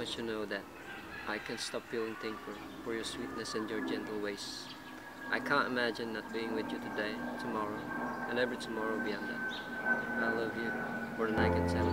want you to know that I can't stop feeling thankful for your sweetness and your gentle ways. I can't imagine not being with you today, tomorrow, and every tomorrow beyond that. I love you more than I can tell